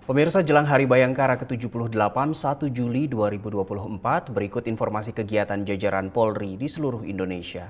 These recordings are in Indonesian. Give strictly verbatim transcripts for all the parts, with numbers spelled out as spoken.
Pemirsa, jelang Hari Bayangkara ke tujuh puluh delapan, satu Juli dua ribu dua puluh empat, berikut informasi kegiatan jajaran Polri di seluruh Indonesia.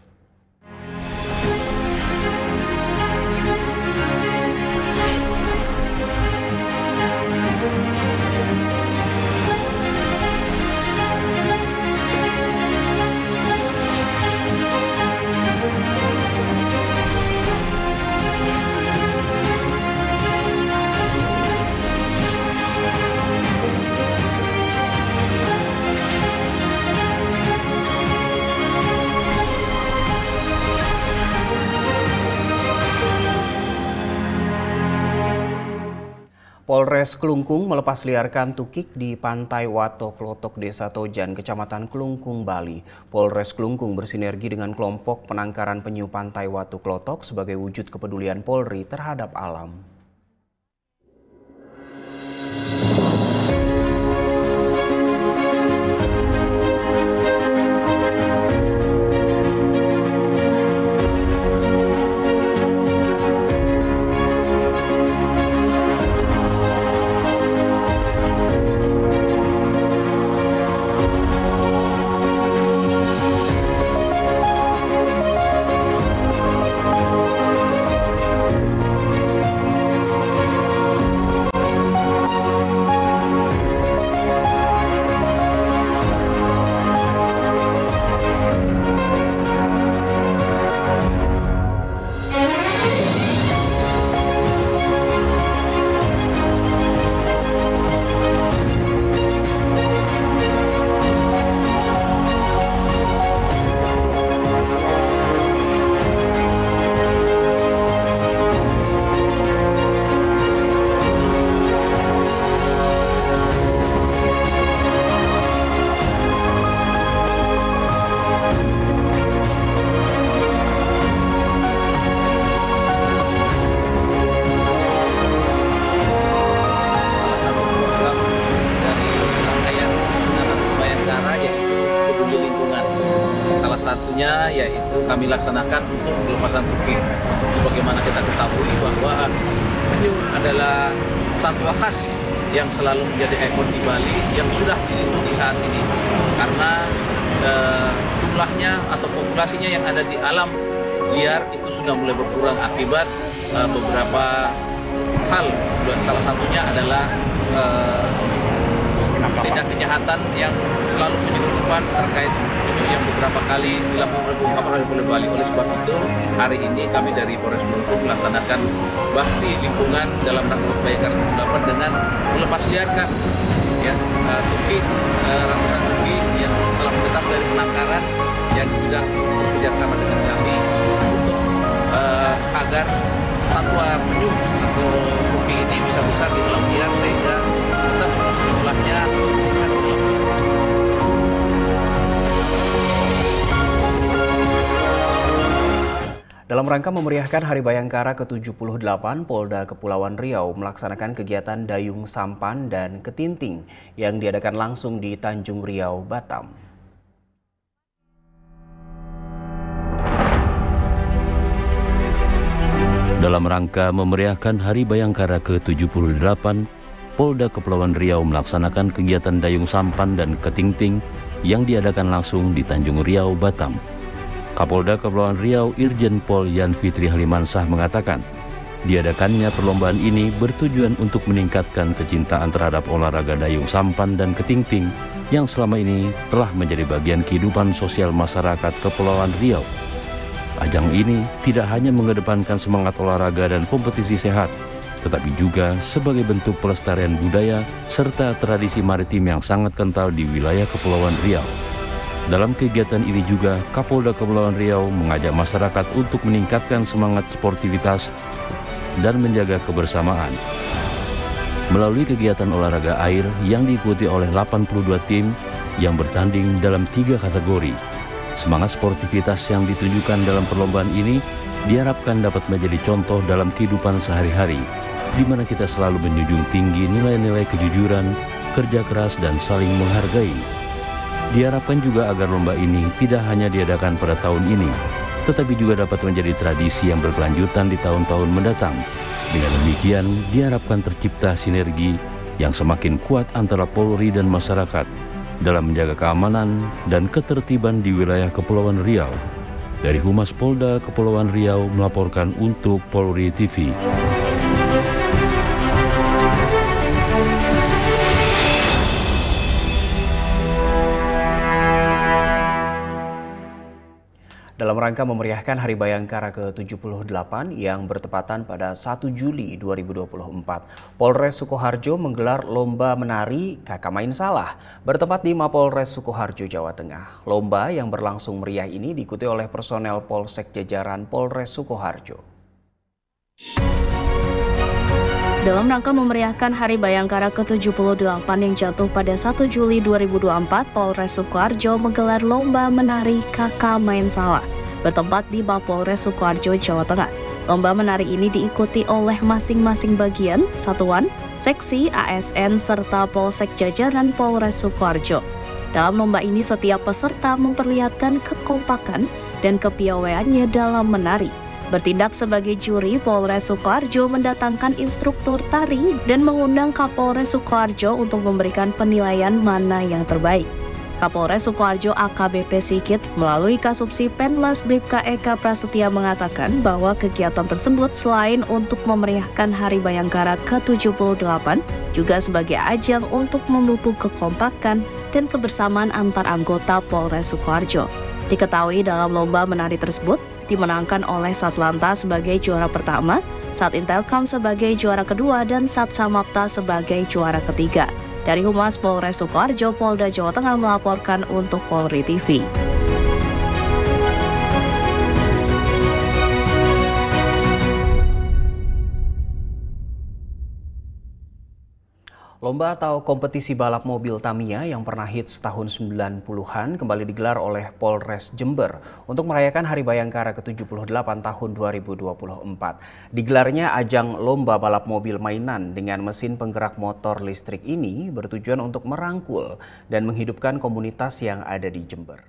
Polres Klungkung melepas liarkan tukik di Pantai Wato Klotok, Desa Tojan, Kecamatan Klungkung, Bali. Polres Klungkung bersinergi dengan kelompok penangkaran penyu Pantai Wato Klotok sebagai wujud kepedulian Polri terhadap alam. Satunya yaitu kami laksanakan untuk pelepasan tukik. Sebagaimana kita ketahui bahwa penyu adalah satwa khas yang selalu menjadi ikon di Bali yang sudah dilindungi saat ini karena eh, jumlahnya atau populasinya yang ada di alam liar itu sudah mulai berkurang akibat eh, beberapa hal. Salah satunya adalah eh, tindak kejahatan yang selalu menjadi korban terkait ini yang beberapa kali dilakukan oleh Bali. Oleh sebab itu, hari ini kami dari Polres Klungkung melaksanakan bakti lingkungan dalam rangka Bayangkara tujuh puluh delapan dengan melepas liarkan ya uh, tukik, uh, ratusan tukik yang telah menetap dari penangkaran yang sudah bekerjasama dengan kami untuk uh, agar satwa penyu atau tukik ini bisa besar di alam liar sehingga tetap jumlahnya. Dalam rangka memeriahkan Hari Bayangkara ke tujuh puluh delapan, Polda Kepulauan Riau melaksanakan kegiatan Dayung Sampan dan Ketinting yang diadakan langsung di Tanjung Riau, Batam. Dalam rangka memeriahkan Hari Bayangkara ke tujuh puluh delapan, Polda Kepulauan Riau melaksanakan kegiatan Dayung Sampan dan Ketinting yang diadakan langsung di Tanjung Riau, Batam. Kapolda Kepulauan Riau Irjen Pol Yan Fitri Halimansah mengatakan, diadakannya perlombaan ini bertujuan untuk meningkatkan kecintaan terhadap olahraga dayung sampan dan ketingting yang selama ini telah menjadi bagian kehidupan sosial masyarakat Kepulauan Riau. Ajang ini tidak hanya mengedepankan semangat olahraga dan kompetisi sehat, tetapi juga sebagai bentuk pelestarian budaya serta tradisi maritim yang sangat kental di wilayah Kepulauan Riau. Dalam kegiatan ini juga, Kapolda Kepulauan Riau mengajak masyarakat untuk meningkatkan semangat sportivitas dan menjaga kebersamaan. Melalui kegiatan olahraga air yang diikuti oleh delapan puluh dua tim yang bertanding dalam tiga kategori, semangat sportivitas yang ditunjukkan dalam perlombaan ini diharapkan dapat menjadi contoh dalam kehidupan sehari-hari, di mana kita selalu menjunjung tinggi nilai-nilai kejujuran, kerja keras, dan saling menghargai. Diharapkan juga agar lomba ini tidak hanya diadakan pada tahun ini, tetapi juga dapat menjadi tradisi yang berkelanjutan di tahun-tahun mendatang. Dengan demikian, diharapkan tercipta sinergi yang semakin kuat antara Polri dan masyarakat dalam menjaga keamanan dan ketertiban di wilayah Kepulauan Riau. Dari Humas Polda Kepulauan Riau melaporkan untuk Polri T V. Dalam rangka memeriahkan Hari Bayangkara ke tujuh puluh delapan yang bertepatan pada satu Juli dua ribu dua puluh empat, Polres Sukoharjo menggelar lomba menari Kakak Main Salah bertempat di Mapolres Sukoharjo, Jawa Tengah. Lomba yang berlangsung meriah ini diikuti oleh personel Polsek jajaran Polres Sukoharjo. Dalam rangka memeriahkan Hari Bayangkara ke tujuh puluh delapan yang jatuh pada satu Juli dua ribu dua puluh empat, Polres Sukoharjo menggelar lomba menari Kakak Main Salah bertempat di Mapolres Sukoharjo, Jawa Tengah. Lomba menari ini diikuti oleh masing-masing bagian, satuan, seksi, A S N, serta Polsek jajaran Polres Sukoharjo. Dalam lomba ini setiap peserta memperlihatkan kekompakan dan kepiawaiannya dalam menari. Bertindak sebagai juri, Polres Sukoharjo mendatangkan instruktur tari dan mengundang Kapolres Sukoharjo untuk memberikan penilaian mana yang terbaik. Kapolres Sukoharjo A K B P Sigit melalui Kasubsi Penmas Bribka Eka Prasetya mengatakan bahwa kegiatan tersebut selain untuk memeriahkan Hari Bayangkara ke tujuh puluh delapan, juga sebagai ajang untuk memupuk kekompakan dan kebersamaan antar anggota Polres Sukoharjo. Diketahui dalam lomba menari tersebut dimenangkan oleh Satlantas sebagai juara pertama, Sat Intelkam sebagai juara kedua, dan Sat Samapta sebagai juara ketiga. Dari Humas Polres Sukoharjo, Polda Jawa Tengah melaporkan untuk Polri T V. Lomba atau kompetisi balap mobil Tamiya yang pernah hits tahun sembilan puluhan kembali digelar oleh Polres Jember untuk merayakan Hari Bayangkara ke tujuh puluh delapan tahun dua ribu dua puluh empat. Digelarnya ajang lomba balap mobil mainan dengan mesin penggerak motor listrik ini bertujuan untuk merangkul dan menghidupkan komunitas yang ada di Jember.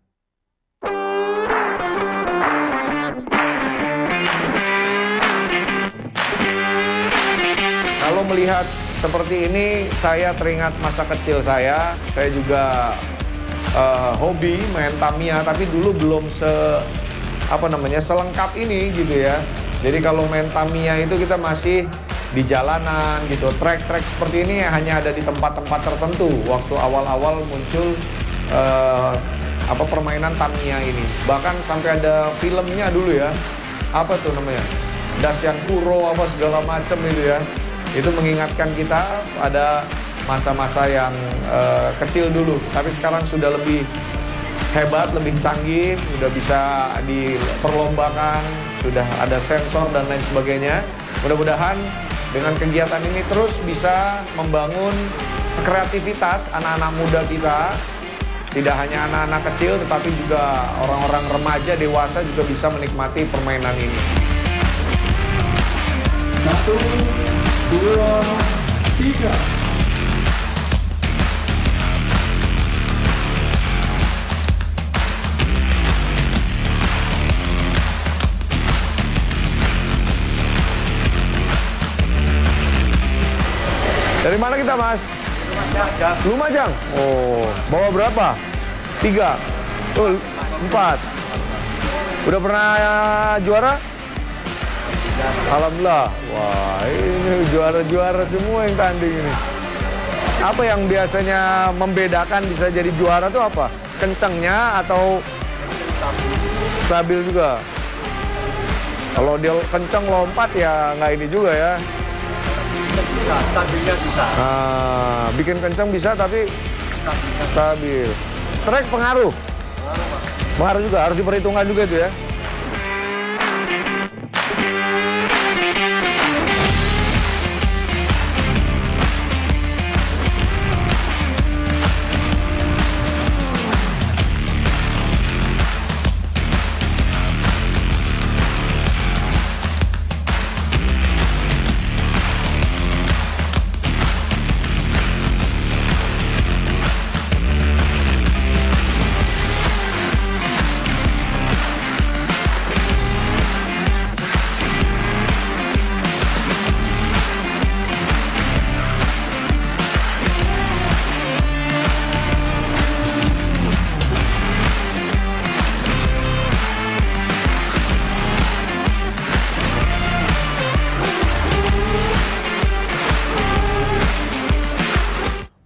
Kalau melihat seperti ini, saya teringat masa kecil saya. Saya juga uh, hobi main Tamiya, tapi dulu belum se apa namanya selengkap ini gitu ya. Jadi kalau main Tamiya itu kita masih di jalanan gitu. Trek-trek seperti ini hanya ada di tempat-tempat tertentu. Waktu awal-awal muncul uh, apa permainan Tamiya ini. Bahkan sampai ada filmnya dulu ya. Apa tuh namanya? Dasyang Kuro apa segala macam itu ya. Itu mengingatkan kita pada masa-masa yang uh, kecil dulu. Tapi sekarang sudah lebih hebat, lebih canggih, sudah bisa diperlombakan, sudah ada sensor dan lain sebagainya. Mudah-mudahan dengan kegiatan ini terus bisa membangun kreativitas anak-anak muda kita. Tidak hanya anak-anak kecil, tetapi juga orang-orang remaja, dewasa juga bisa menikmati permainan ini. Satu, dua, tiga. Dari mana kita, Mas? Lumajang. Lumajang? Oh, bawa berapa? Tiga? Oh, empat. Udah pernah juara? Alhamdulillah. Wah, ini juara-juara semua yang tanding ini. Apa yang biasanya membedakan bisa jadi juara tuh apa? Kencangnya atau stabil juga? Kalau dia kencang lompat ya nggak ini juga ya. Bisa, stabilnya bisa. Nah, bikin kencang bisa tapi stabil. Trek pengaruh? Pengaruh juga, harus diperhitungkan juga itu ya.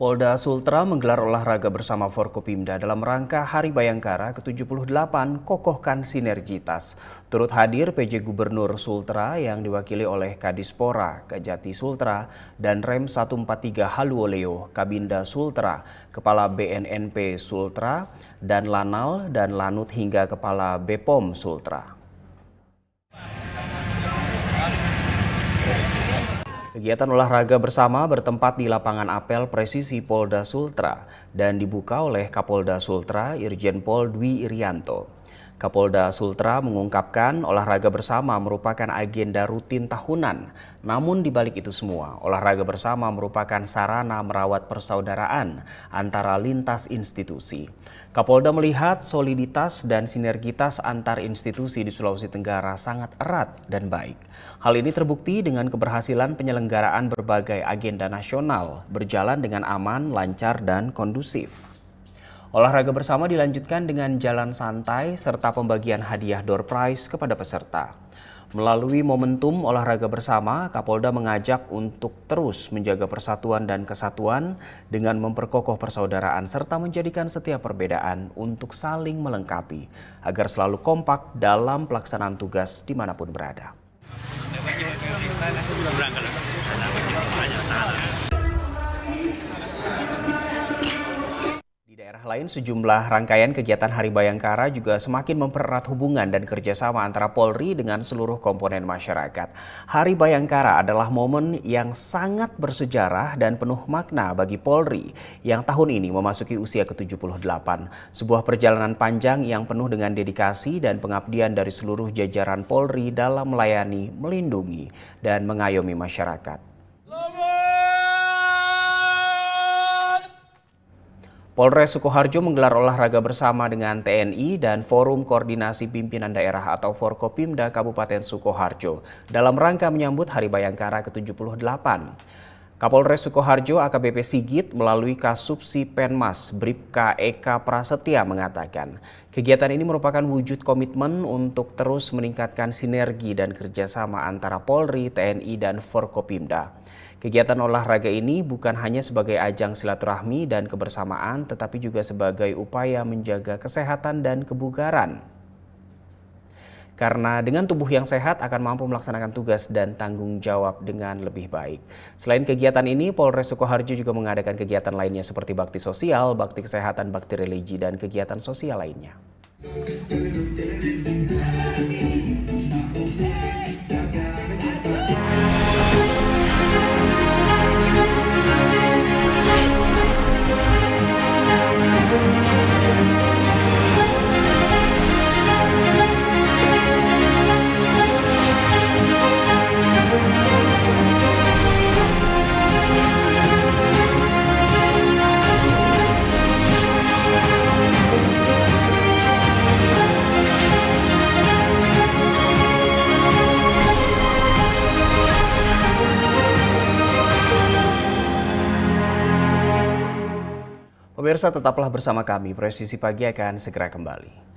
Polda Sultra menggelar olahraga bersama Forkopimda dalam rangka Hari Bayangkara ke tujuh puluh delapan Kokohkan Sinergitas. Turut hadir P J Gubernur Sultra yang diwakili oleh Kadispora, Kajati Sultra, dan Rem seratus empat puluh tiga Haluoleo, Kabinda Sultra, Kepala B N N P Sultra, dan Lanal dan Lanut hingga Kepala B P O M Sultra. Kegiatan olahraga bersama bertempat di lapangan apel presisi Polda Sultra dan dibuka oleh Kapolda Sultra Irjen Pol Dwi Irianto. Kapolda Sultra mengungkapkan olahraga bersama merupakan agenda rutin tahunan. Namun di balik itu semua, olahraga bersama merupakan sarana merawat persaudaraan antara lintas institusi. Kapolda melihat soliditas dan sinergitas antar institusi di Sulawesi Tenggara sangat erat dan baik. Hal ini terbukti dengan keberhasilan penyelenggaraan berbagai agenda nasional berjalan dengan aman, lancar, dan kondusif. Olahraga bersama dilanjutkan dengan jalan santai serta pembagian hadiah door prize kepada peserta. Melalui momentum olahraga bersama, Kapolda mengajak untuk terus menjaga persatuan dan kesatuan dengan memperkokoh persaudaraan serta menjadikan setiap perbedaan untuk saling melengkapi agar selalu kompak dalam pelaksanaan tugas dimanapun berada. Di daerah lain, sejumlah rangkaian kegiatan Hari Bayangkara juga semakin mempererat hubungan dan kerjasama antara Polri dengan seluruh komponen masyarakat. Hari Bayangkara adalah momen yang sangat bersejarah dan penuh makna bagi Polri yang tahun ini memasuki usia ke tujuh puluh delapan. Sebuah perjalanan panjang yang penuh dengan dedikasi dan pengabdian dari seluruh jajaran Polri dalam melayani, melindungi, dan mengayomi masyarakat. Polres Sukoharjo menggelar olahraga bersama dengan T N I dan Forum Koordinasi Pimpinan Daerah atau Forkopimda Kabupaten Sukoharjo dalam rangka menyambut Hari Bayangkara ke tujuh puluh delapan. Kapolres Sukoharjo A K B P Sigit melalui Kasubsi Penmas Bribka Eka Prasetya mengatakan, kegiatan ini merupakan wujud komitmen untuk terus meningkatkan sinergi dan kerjasama antara Polri, T N I, dan Forkopimda. Kegiatan olahraga ini bukan hanya sebagai ajang silaturahmi dan kebersamaan, tetapi juga sebagai upaya menjaga kesehatan dan kebugaran. Karena dengan tubuh yang sehat akan mampu melaksanakan tugas dan tanggung jawab dengan lebih baik. Selain kegiatan ini, Polres Sukoharjo juga mengadakan kegiatan lainnya seperti bakti sosial, bakti kesehatan, bakti religi, dan kegiatan sosial lainnya. Pemirsa, tetaplah bersama kami. Presisi Pagi akan segera kembali.